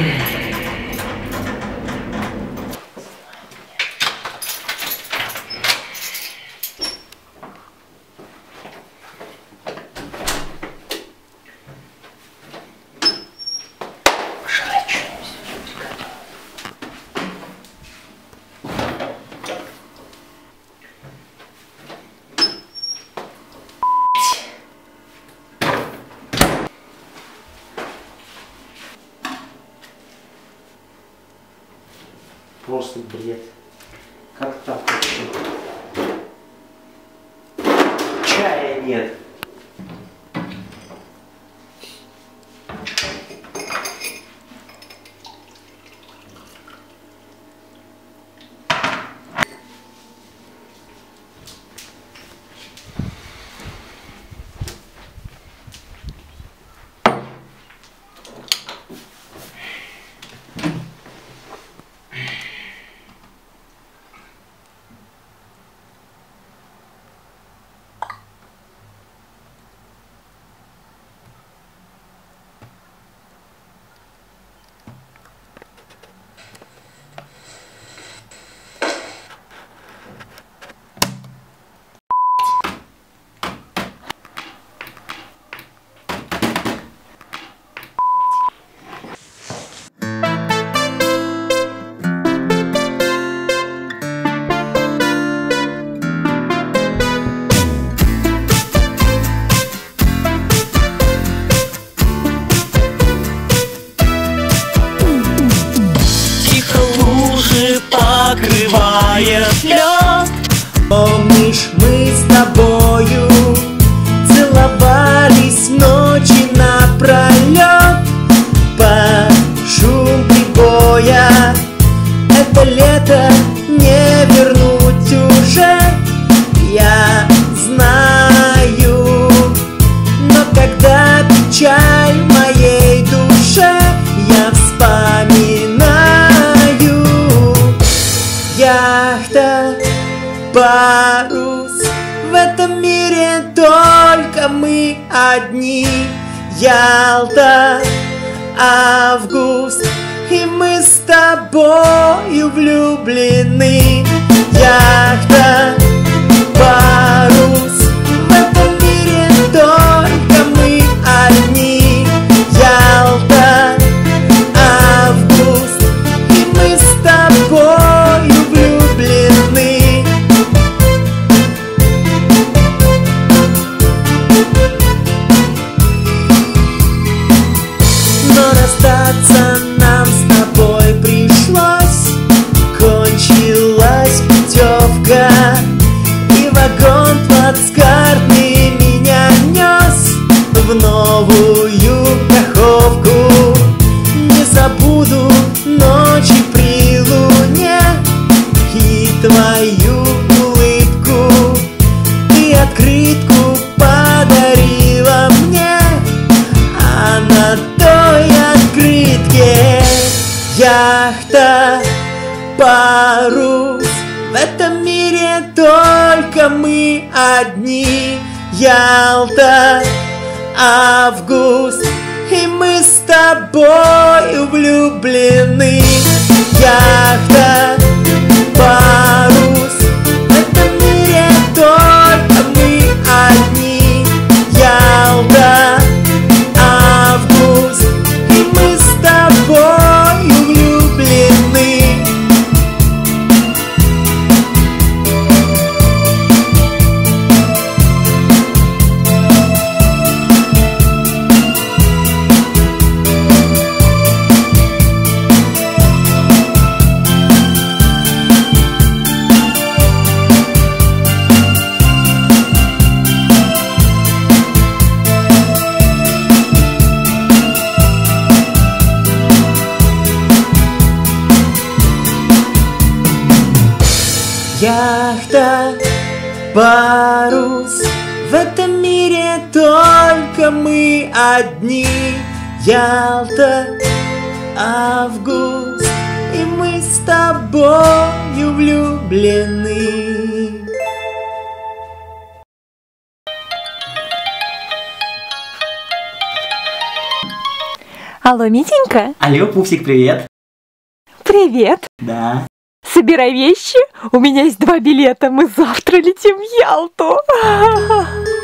Просто бред. Как так вообще? Чая нет. Покрывает лед. Помнишь, мы с тобою целовались ночи напролет под шум прибоя. Это лето не вернуть уже, я знаю. Но когда печаль в моей душе, я вспоминаю. Яхта, парус, в этом мире только мы одни. Ялта, август, и мы с тобою влюблены. Яхта, парус, в этом мире только мы одни. Ялта, август, и мы с тобою влюблены. Но расстаться нам с тобой пришлось. Кончилась путевка, и вагон плацкартный меня нес в новую каховку. Не забуду ночи при луне и твою улыбку. Ты открытку подарила мне, а на той открытке яхта, парус, в этом мире только мы одни. Ялта, август, и мы с тобою влюблены. Яхта, парус, в этом мире только мы одни. Ялта, август, и мы с тобою влюблены. Яхта, парус, в этом мире только мы одни. Ялта, август, и мы с тобою влюблены. Алло, Митенька? Алло, Пупсик, привет. Привет. Да. Собирай вещи. У меня есть 2 билета. Мы завтра летим в Ялту.